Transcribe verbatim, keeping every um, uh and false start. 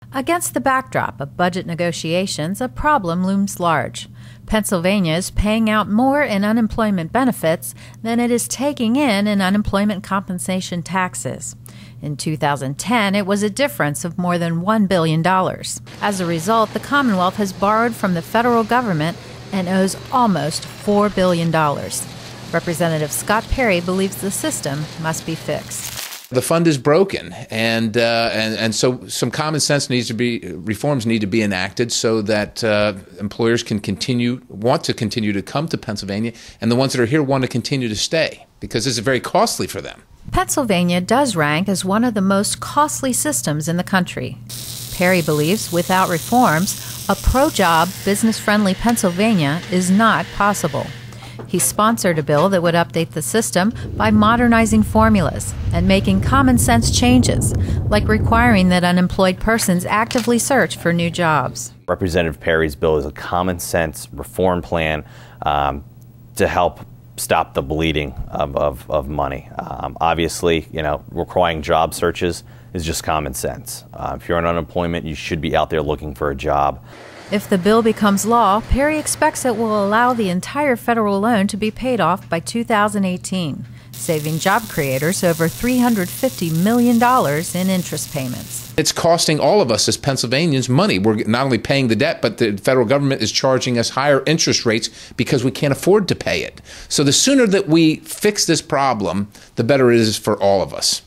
Against the backdrop of budget negotiations, a problem looms large. Pennsylvania is paying out more in unemployment benefits than it is taking in in unemployment compensation taxes. In two thousand ten, it was a difference of more than one billion dollars. As a result, the Commonwealth has borrowed from the federal government and owes almost four billion dollars. Representative Scott Perry believes the system must be fixed. The fund is broken, and uh, and and so some common sense needs to be reforms need to be enacted so that uh, employers can continue want to continue to come to Pennsylvania, and the ones that are here want to continue to stay because this is very costly for them. Pennsylvania does rank as one of the most costly systems in the country. Perry believes without reforms, a pro-job, business-friendly Pennsylvania is not possible. He sponsored a bill that would update the system by modernizing formulas and making common-sense changes, like requiring that unemployed persons actively search for new jobs. Representative Perry's bill is a common-sense reform plan um, to help stop the bleeding of, of, of money. Um, obviously, you know, requiring job searches is just common sense. Uh, if you're on unemployment, you should be out there looking for a job. If the bill becomes law, Perry expects it will allow the entire federal loan to be paid off by two thousand eighteen, saving job creators over three hundred fifty million dollars in interest payments. It's costing all of us as Pennsylvanians money. We're not only paying the debt, but the federal government is charging us higher interest rates because we can't afford to pay it. So the sooner that we fix this problem, the better it is for all of us.